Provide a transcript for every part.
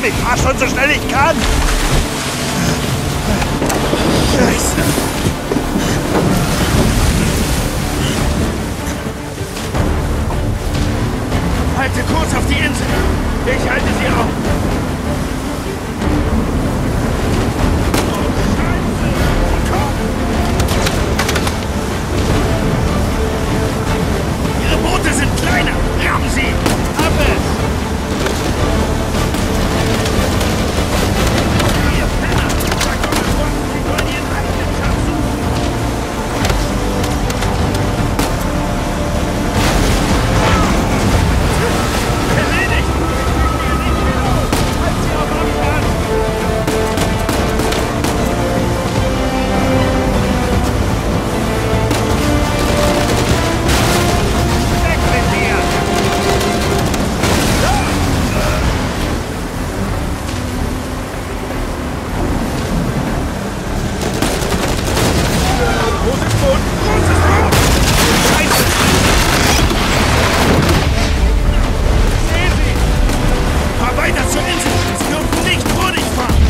Ich fahr schon so schnell ich kann. Scheiße. Halte Kurs auf die Insel. Ich halte sie auf. Ihre Boote sind kleiner. Rammen sie. Abwärts. Ihr Penner. Sagt eure Worten, sie wollen ihren eigenen Schatz suchen. Erledigt. Halt sie auf Abstand. Weg mit dir. Großes Boot! Großes Boot! Scheiße! Sehen Sie! Fahr weiter zur Insel! Sie dürfen nicht vor dich fahren!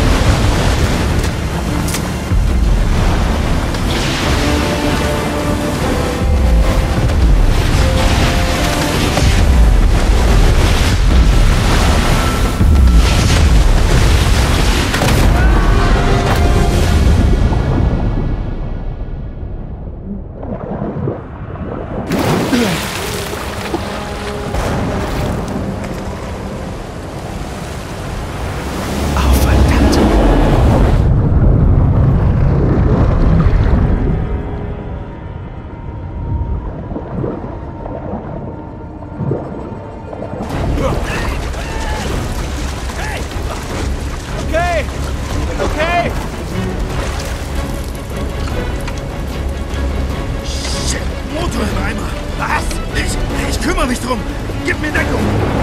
Okay! Shit! Motor im Eimer! Was? Ich kümmere mich drum! Gib mir Deckung!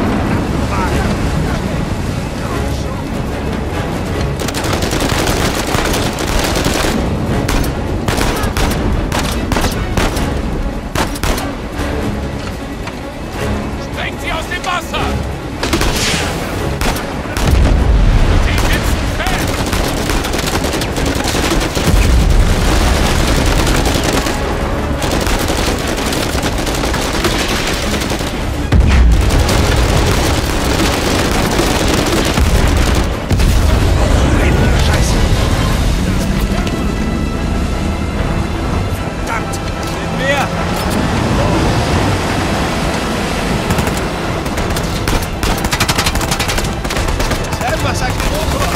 Sprengt sie aus dem Wasser! Was sagt der Motor?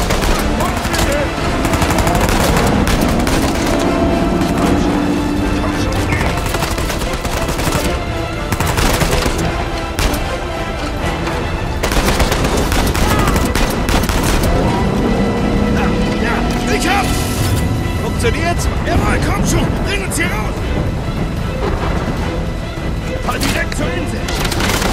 Ja, ich hab's! Funktioniert's? Jawohl, komm schon! Bring uns hier raus! Fahr direkt zur Insel!